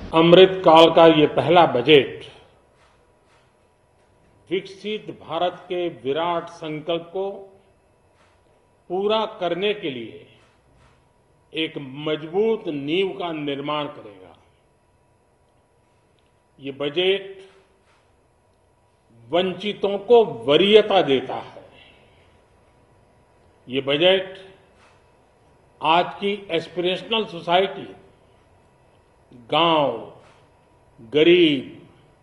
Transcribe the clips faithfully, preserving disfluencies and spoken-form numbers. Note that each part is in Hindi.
अमृत काल का ये पहला बजट विकसित भारत के विराट संकल्प को पूरा करने के लिए एक मजबूत नींव का निर्माण करेगा। ये बजट वंचितों को वरीयता देता है। ये बजट आज की एस्पिरेशनल सोसाइटी, गांव, गरीब,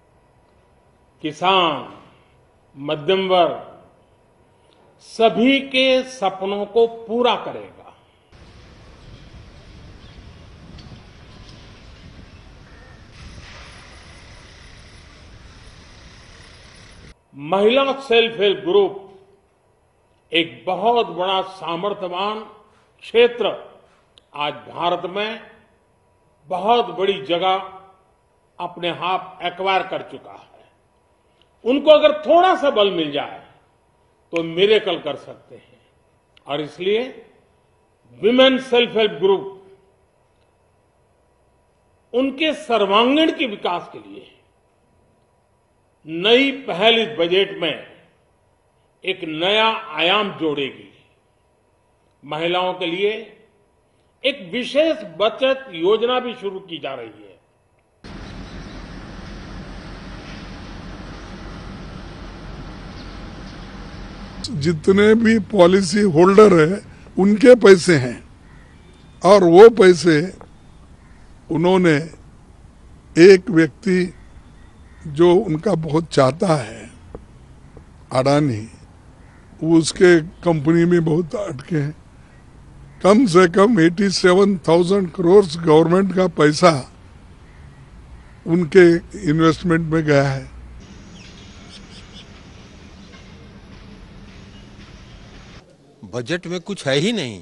किसान, मध्यम वर्ग सभी के सपनों को पूरा करेगा। महिला सेल्फ हेल्प ग्रुप एक बहुत बड़ा सामर्थ्यवान क्षेत्र आज भारत में बहुत बड़ी जगह अपने हाथ एक्वायर कर चुका है। उनको अगर थोड़ा सा बल मिल जाए तो मिरेकल कर सकते हैं और इसलिए विमेन सेल्फ हेल्प ग्रुप उनके सर्वांगीण के विकास के लिए नई पहल इस बजट में एक नया आयाम जोड़ेगी। महिलाओं के लिए एक विशेष बचत योजना भी शुरू की जा रही है। जितने भी पॉलिसी होल्डर है उनके पैसे हैं और वो पैसे उन्होंने एक व्यक्ति जो उनका बहुत चाहता है, अडानी, उसके कंपनी में बहुत अटके हैं। कम से कम सत्तासी हज़ार करोड़ गवर्नमेंट का पैसा उनके इन्वेस्टमेंट में गया है। बजट में कुछ है ही नहीं।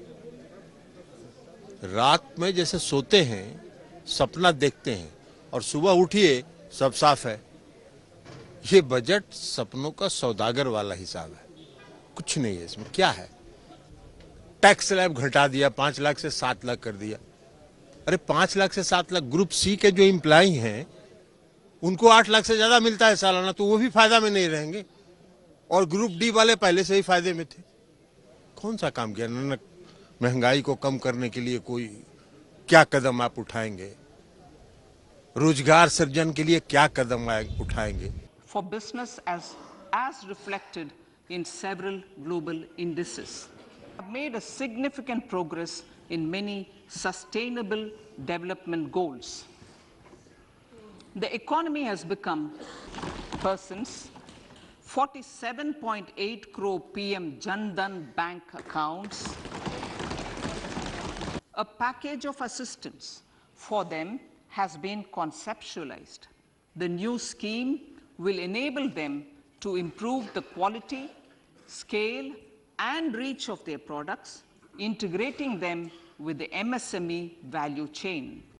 रात में जैसे सोते हैं, सपना देखते हैं और सुबह उठिए सब साफ है। ये बजट सपनों का सौदागर वाला हिसाब है, कुछ नहीं है इसमें। क्या है? टैक्स स्लैब घटा दिया, पांच लाख से सात लाख कर दिया। अरे पांच लाख से सात लाख, ग्रुप सी के जो एम्प्लॉई हैं उनको आठ लाख से ज्यादा मिलता है सालाना, तो वो भी फायदा में नहीं रहेंगे और ग्रुप डी वाले पहले से ही फायदे में थे। कौन सा काम किया? न महंगाई को कम करने के लिए कोई क्या कदम आप उठाएंगे? रोजगार सृजन के लिए क्या कदम उठाएंगे? For business as as reflected in several global indices, have made a significant progress in many sustainable development goals. The economy has become persons forty-seven point eight crore P M Jan Dhan bank accounts, a package of assistance for them has been conceptualized. The new scheme will enable them to improve the quality, scale, and reach of their products, integrating them with the M S M E value chain.